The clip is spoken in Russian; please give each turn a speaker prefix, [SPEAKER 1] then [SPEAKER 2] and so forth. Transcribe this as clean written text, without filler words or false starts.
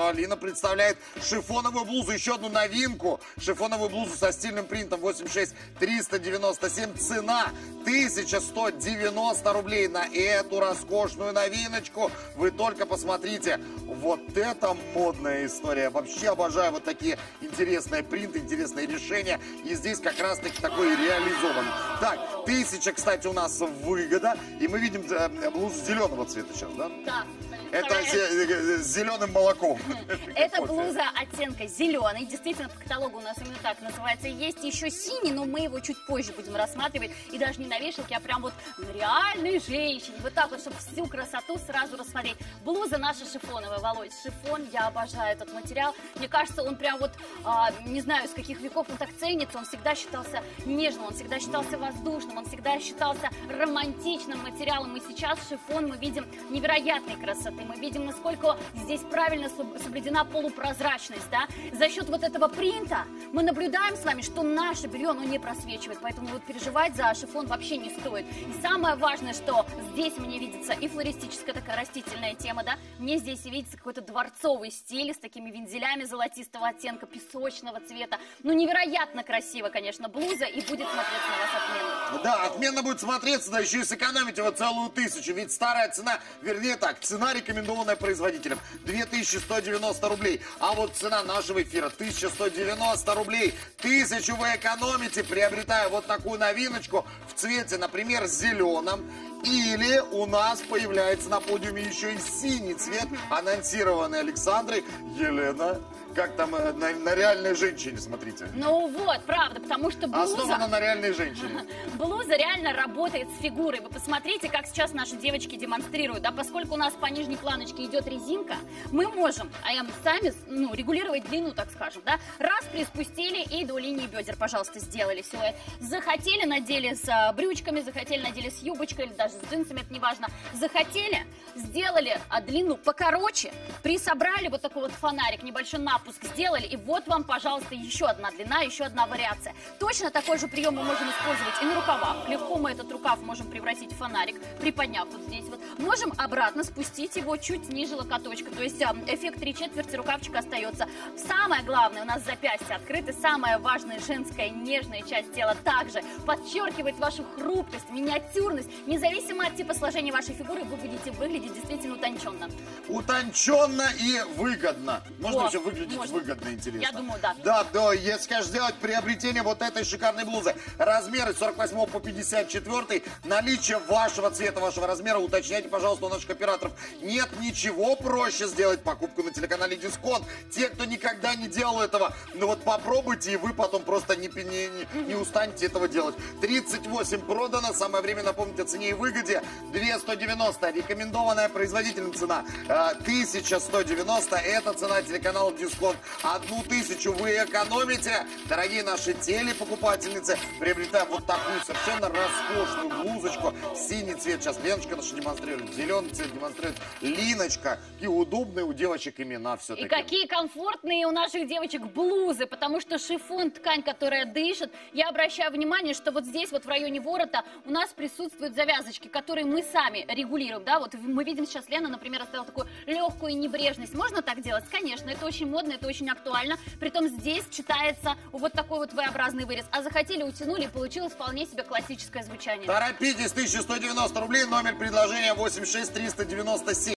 [SPEAKER 1] Лина представляет шифоновую блузу, еще одну новинку. Шифоновую блузу со стильным принтом 86 397. Цена 1190 рублей на эту роскошную новиночку. Вы только посмотрите. Вот это модная история. Вообще обожаю вот такие интересные принты, интересные решения. И здесь как раз таки такой реализован. Так, 1000, кстати, у нас выгода. И мы видим блузу зеленого цвета сейчас, да?
[SPEAKER 2] Да.
[SPEAKER 1] Это с зеленым молоком.
[SPEAKER 2] Это блуза оттенка зеленый. Действительно, по каталогу у нас именно так называется. Есть еще синий, но мы его чуть позже будем рассматривать. И даже не на вешалке, а прям вот на реальной женщине. Вот так вот, чтобы всю красоту сразу рассмотреть. Блуза наша шифоновая, Володь. Шифон, я обожаю этот материал. Мне кажется, он прям вот, не знаю, с каких веков он так ценится. Он всегда считался нежным, он всегда считался воздушным, он всегда считался романтичным материалом. И сейчас шифон мы видим невероятной красоты. Мы видим, насколько здесь правильно соблюдена полупрозрачность, да? За счет вот этого принта мы наблюдаем с вами, что наше белье, оно не просвечивает, поэтому вот переживать за шифон вообще не стоит. И самое важное, что здесь мне видится и флористическая такая растительная тема, да? Мне здесь видится какой-то дворцовый стиль с такими вензелями золотистого оттенка, песочного цвета. Ну, невероятно красиво, конечно, блуза, и будет смотреться на вас отменно.
[SPEAKER 1] Да, отменно будет смотреться, да еще и сэкономить его целую 1000. Ведь старая цена, вернее так, цена рекомендованная производителем 2190 рублей. А вот цена нашего эфира 1190 рублей. 1000 вы экономите, приобретая вот такую новиночку в цвете, например, зеленом. Или у нас появляется на подиуме еще и синий цвет, анонсированный Александрой. Елена, как там на реальной женщине, смотрите.
[SPEAKER 2] Ну вот, правда, потому что блуза...
[SPEAKER 1] Основана на реальной женщине.
[SPEAKER 2] Блуза реально работает с фигурой. Вы посмотрите, как сейчас наши девочки демонстрируют. Да, поскольку у нас по нижней планочке идет резинка, мы можем сами регулировать длину, так скажем. Да? Раз приспустили и до линии бедер, пожалуйста, сделали силуэт. Захотели, надели с брючками, захотели, надели с юбочкой или даже с джинсами, это не важно. Захотели, сделали длину покороче, присобрали вот такой вот фонарик, небольшой напуск сделали, и вот вам, пожалуйста, еще одна длина, еще одна вариация. Точно такой же прием мы можем использовать и на рукавах. Легко мы этот рукав можем превратить в фонарик, приподняв вот здесь вот. Можем обратно спустить его чуть ниже локоточка, то есть эффект 3/4 рукавчика остается. Самое главное, у нас запястье открыто, самая важная женская нежная часть тела также подчеркивает вашу хрупкость, миниатюрность. Независимо от типа сложения вашей фигуры, вы будете выглядеть действительно утонченно.
[SPEAKER 1] Утонченно и выгодно. Можно вообще выглядеть выгодно, интересно.
[SPEAKER 2] Я думаю, да.
[SPEAKER 1] Да, если конечно сделать приобретение вот этой шикарной блузы. Размеры с 48 по 54. Наличие вашего цвета, вашего размера уточняйте, пожалуйста, у наших операторов. Нет ничего проще сделать покупку на телеканале Дисконт. Те, кто никогда не делал этого, ну вот попробуйте, и вы потом просто не устанете этого делать. 38 продано. Самое время напомнить о цене и выгоде. 2190. Рекомендованная производителем цена 1190. Это цена телеканала Дисконт. 1000 вы экономите. Дорогие наши телепокупательницы, приобретаем вот такую совершенно роскошную блузочку. Синий цвет сейчас Леночка наша демонстрирует. Зеленый цвет демонстрирует Линочка. И удобные у девочек имена все-таки.
[SPEAKER 2] И какие комфортные у наших девочек блузы, потому что шифон, ткань, которая дышит. Я обращаю внимание, что вот здесь вот в районе ворота у нас присутствуют завязочки, которые мы сами регулируем. Да, вот мы видим сейчас, Лена, например, оставила такую легкую небрежность. Можно так делать? Конечно, это очень модно, это очень актуально. Притом здесь читается вот такой вот V-образный вырез. А захотели, утянули, и получилось вполне себе классическое звучание.
[SPEAKER 1] Торопитесь, 1190 рублей, номер предложения 86 397.